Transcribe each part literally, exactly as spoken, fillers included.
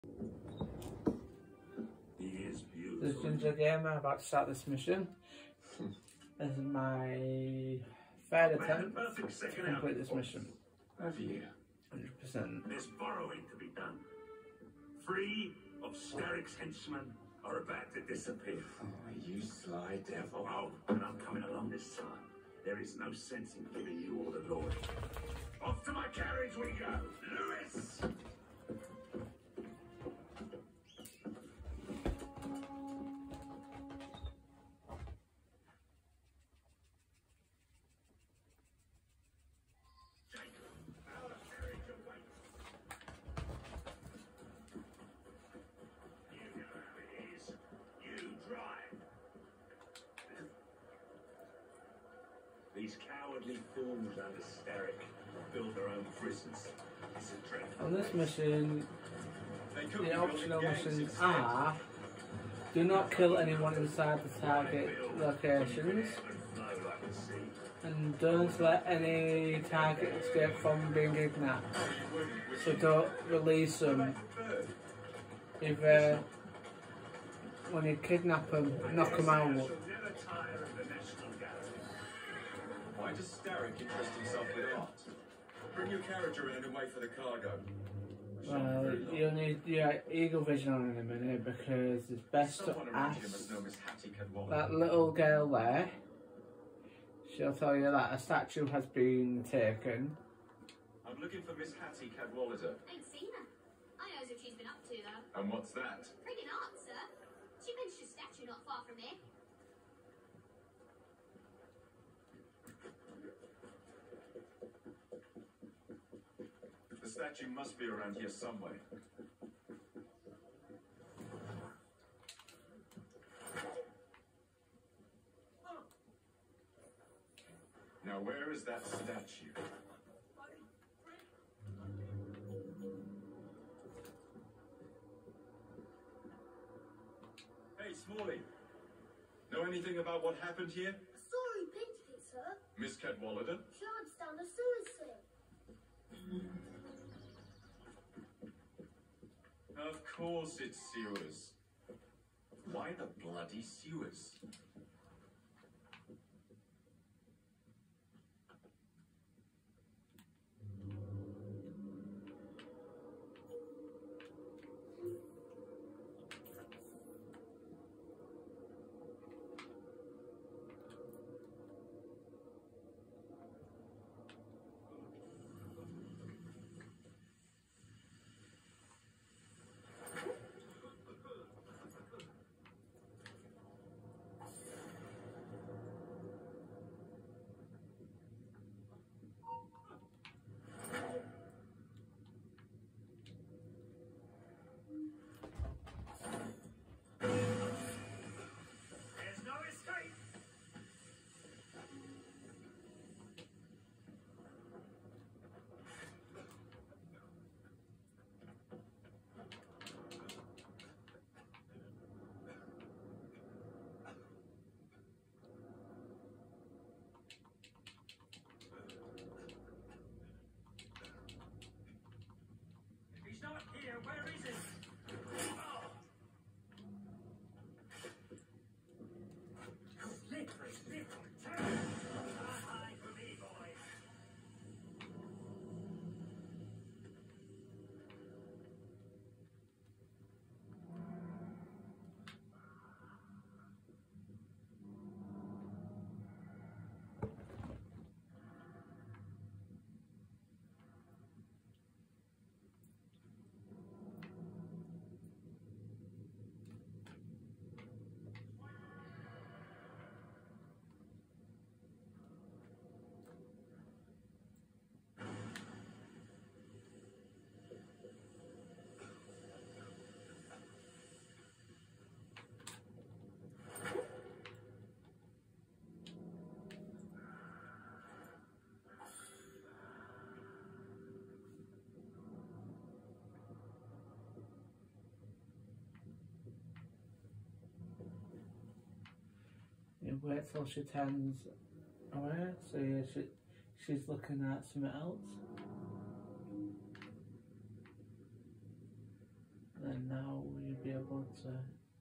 He is beautiful. This is Ginger Gamer. I'm about to start this mission. This is my third attempt to complete this mission. Have you? one hundred percent. There's borrowing to be done. Three of Steric's henchmen are about to disappear. Oh, you sly devil. Oh, and I'm coming along this time. There is no sense in giving you all the glory. Off to my carriage we go. Lewis! These cowardly fools under Steric build their own prisons. It's a dreadful. On this mission, the optional missions are: do not kill anyone inside the target locations, and don't let any target escape from being kidnapped. So don't release them. Either when you kidnap them, knock them out. Why does Steric interest himself with art? Bring your character in and wait for the cargo. Well, you'll need your eagle vision on in a minute because it's best to ask that little girl there. She'll tell you that a statue has been taken. I'm looking for Miss Hattie Cadwallader. Ain't seen her. I knows what she's been up to though. And what's that? Friggin' art, sir. She mentioned a statue not far from here. The statue must be around here somewhere. Now, where is that statue? Hey, Smalley. Know anything about what happened here? I saw who painted it, sir. Miss Cadwallader? Shards down the sewers, sir. Of course it's sewers. Why the bloody sewers? You wait till she turns away, so yeah, she, she's looking at something else. Then now you'll be able to.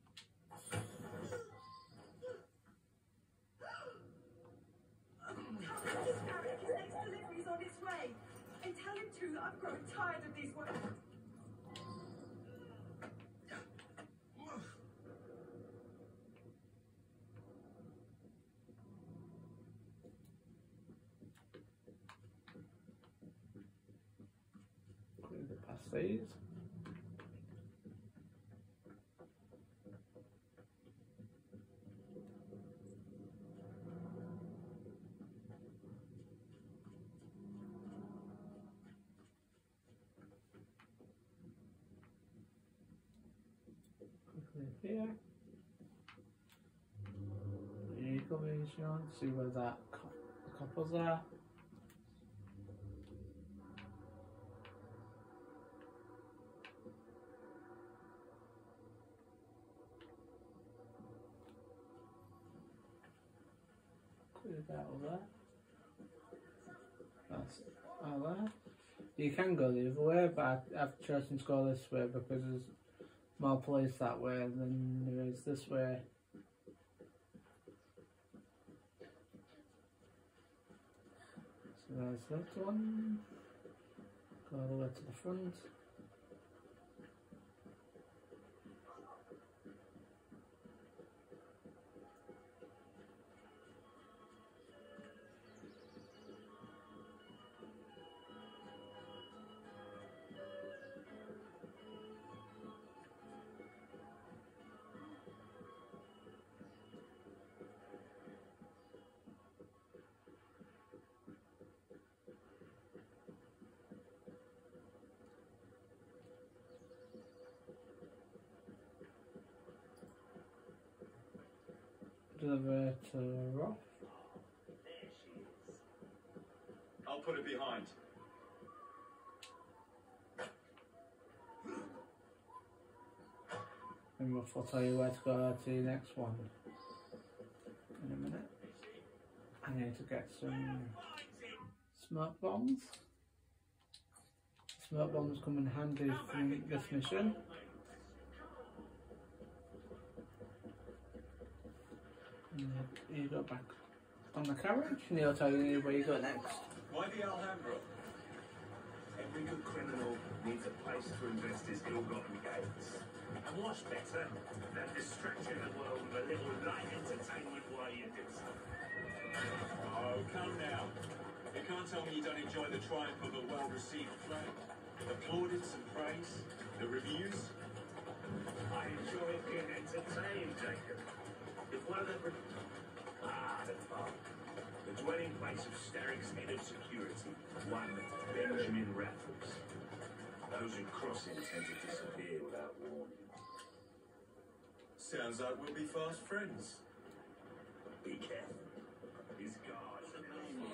Eric, his next delivery's on its way. And tell him too that I've grown tired of these words. Quickly past these. Here, eagle vision, see where that couples are. Clear that over. That's all there. You can go the other way, but I've chosen to go this way because there's more place that way than there is this way. So there's that one. Go all the way to the front. Deliver to Roth. I'll put it behind. And Roth will tell you where to go to the next one in a minute. I need to get some smoke bombs. Smoke bombs come in handy for this mission. You go back on the carriage and he'll tell you where you go next. Why the Alhambra? Every good criminal needs a place to invest his ill-gotten gains. And what's better than distracting the world with a little light entertainment while you do so? Oh, come now. You can't tell me you don't enjoy the triumph of a well-received play. The plaudits and praise, the reviews. I enjoy being entertained, Jacob. If one of the... Ah, the pub. The dwelling place of Starrick's head of security, one Benjamin Raffles. Those who cross him tend to disappear without warning. Sounds like we'll be fast friends. Be careful. His guards are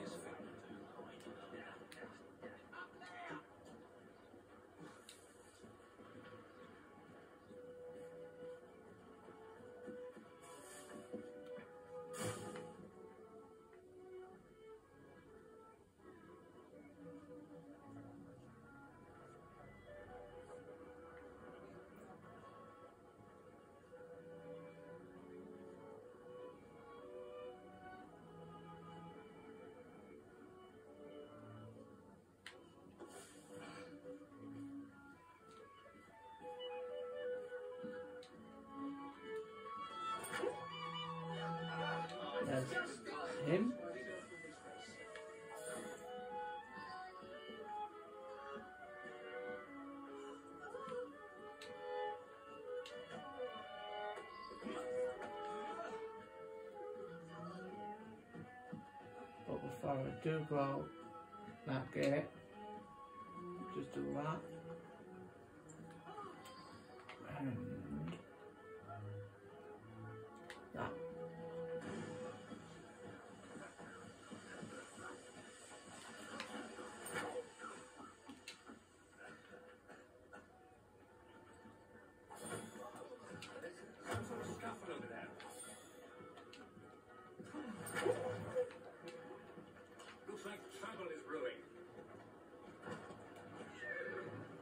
There's him. But before I do go that gate, just do that. And that. Looks like trouble is brewing.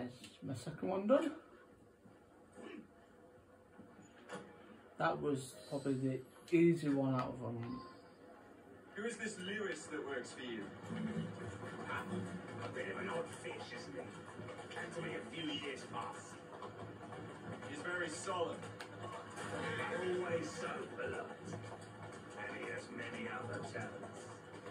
There's my second one done. That was probably the easy one out of them. Who is this Lewis that works for you? A bit of an odd fish, isn't he? Came to me a few years past. He's very solemn. Always so polite. And he has many other talents.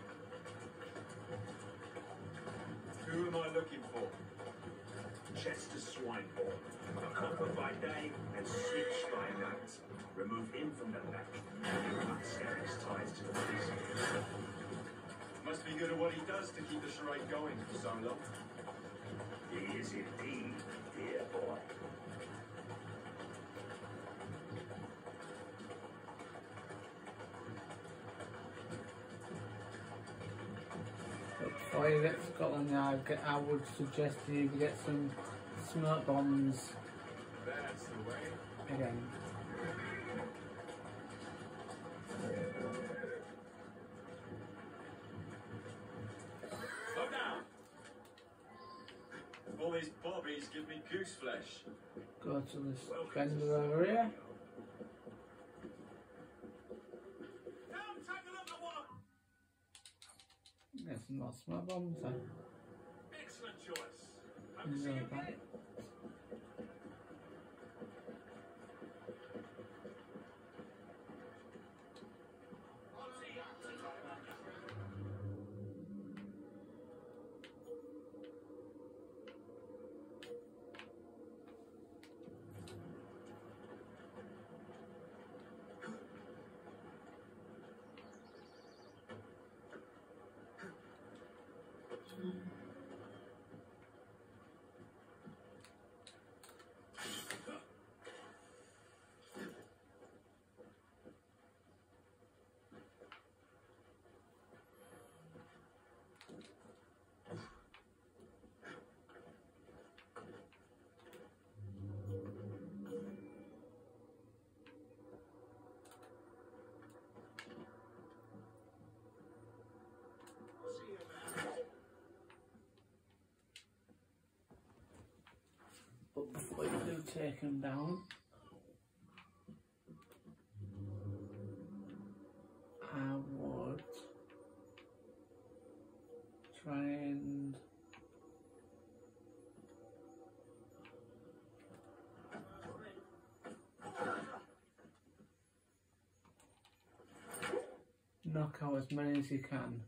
Who am I looking for? Chester Swinehorn. A copper by day and switch by night. Remove him from the pack. Cut Steric's ties to the prison. Must be good at what he does to keep the charade going for so long. He is indeed, dear boy. Before you get to Scotland Yard, get- I would suggest you get some smoke bombs That's the way. again. Slow down! All these bobbies give me goose flesh. Go to this vendor over here. Come, take a look at what Get some more smoke bombs then. excellent choice. Hope to see No, you that- again. But before you do take them down, I would try and knock out as many as you can.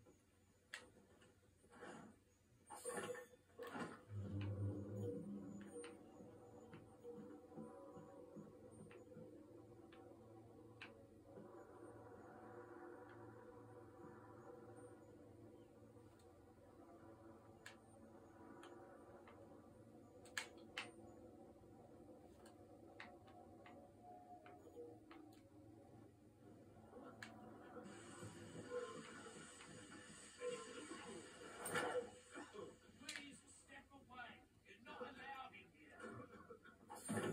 Please step away. You're not allowed in here.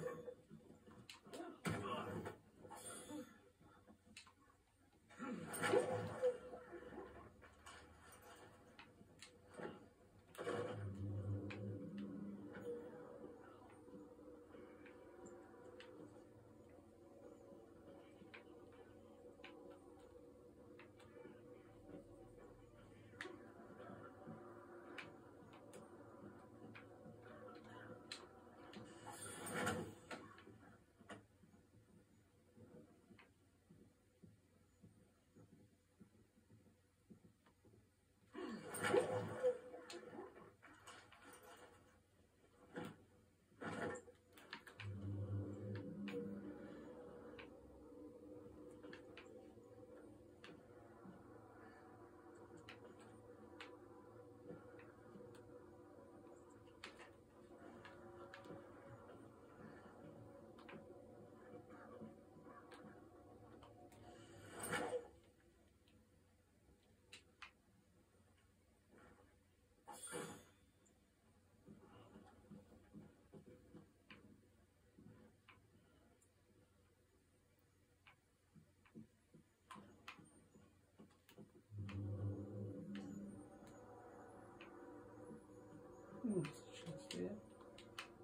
Ooh, just here.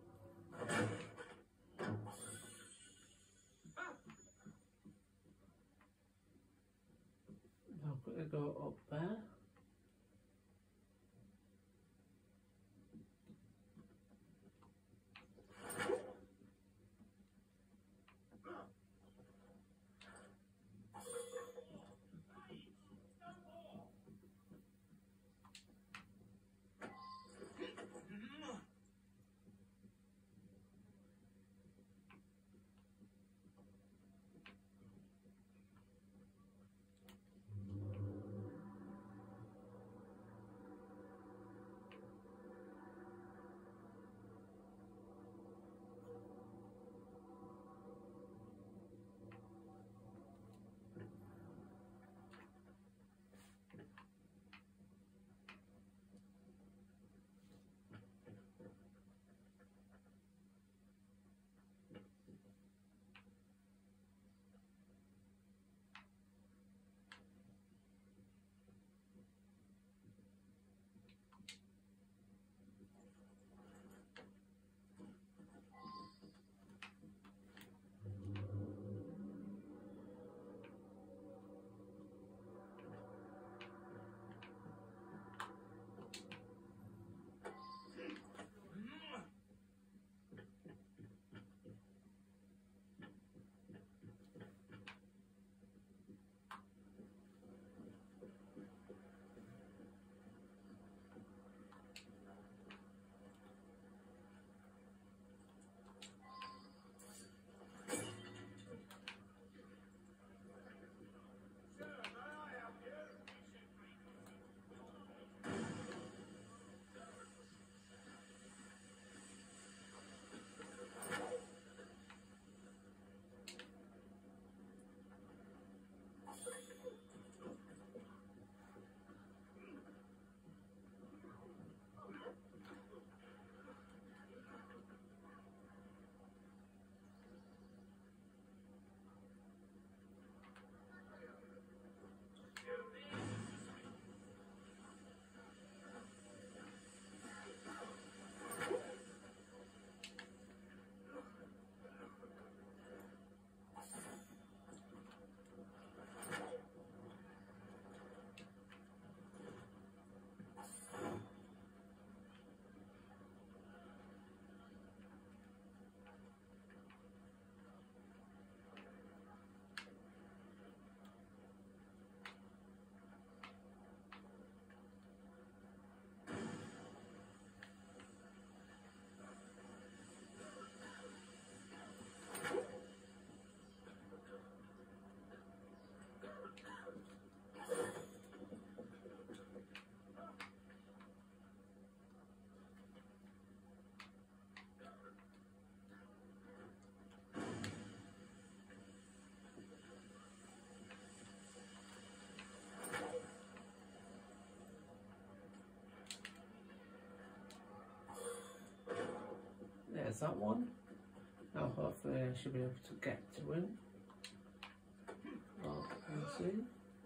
there's that one. Now hopefully I should be able to get to it. Well, let's see.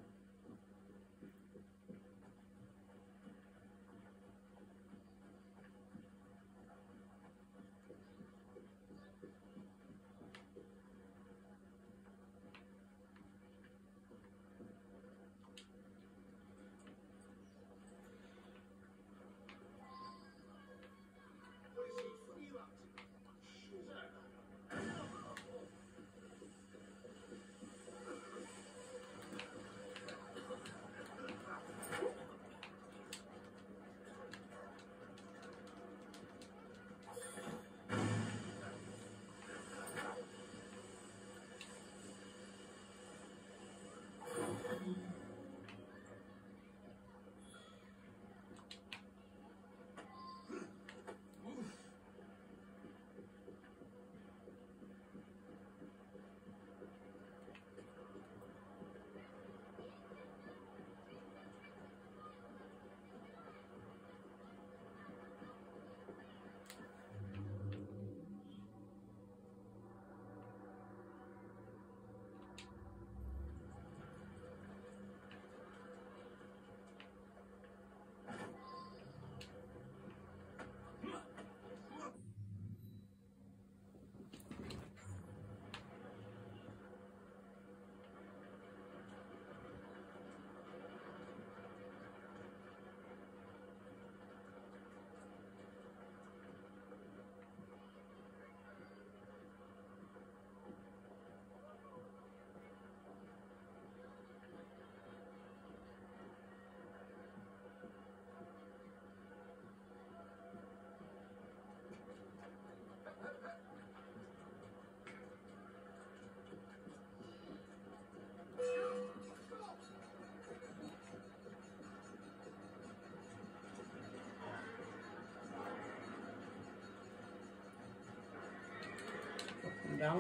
Down.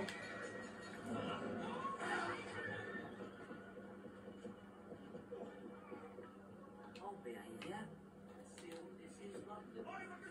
Old behaviour. Still, this is London.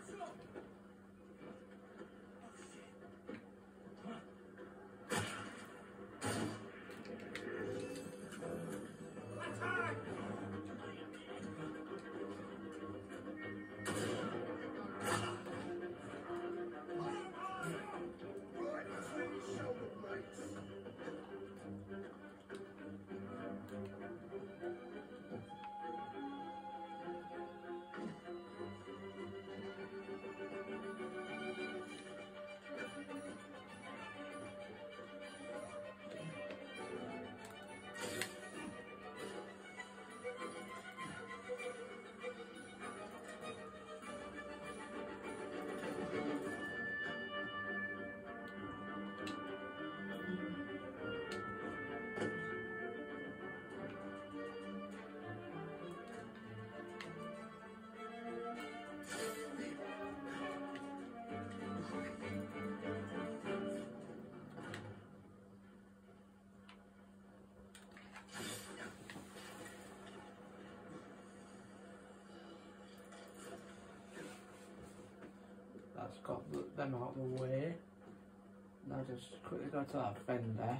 That's got them out of the way. Now just quickly go to that fender.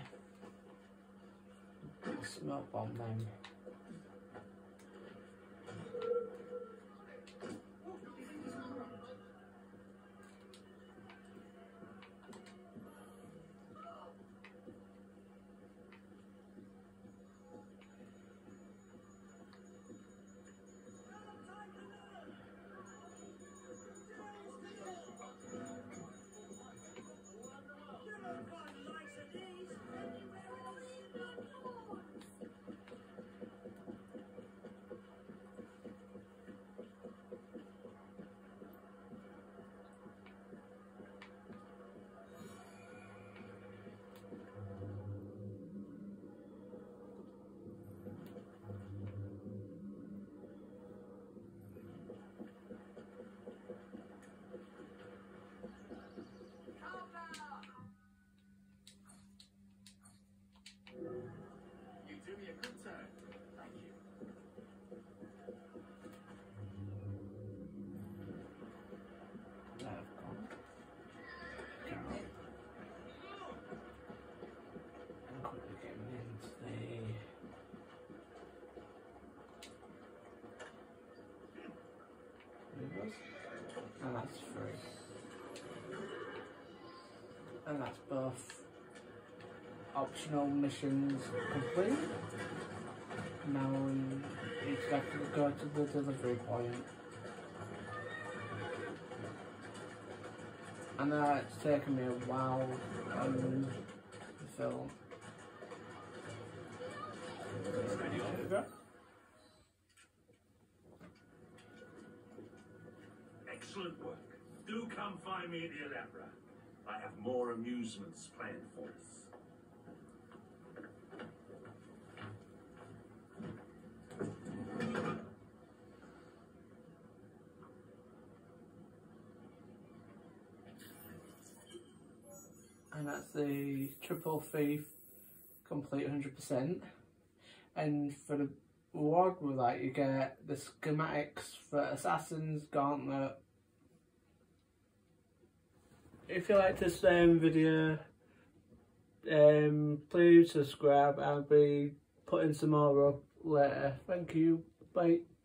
Smoke bomb them. dollars, and that's free. And that's both optional missions complete. Now we each have to go to the delivery point. And uh, it's taken me a while on the film. There we go. Excellent work. Do come find me at the Alhambra. I have more amusements planned for us. And that's the Triple Thief complete one hundred percent. And for the reward with that, you get the schematics for Assassin's Gauntlet. If you like this um, video, um, please subscribe. I'll be putting some more up later. Thank you. Bye.